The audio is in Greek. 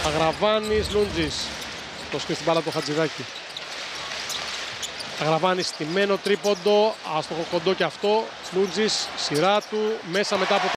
Αγραβάνης, Lountzis. Το σκριν στην μπάλα του Χατζηδάκη. Αγραβάνης στημένο τρίποντο, άστοχο κοντό και αυτό. Lountzis, σειρά του, μέσα μετά από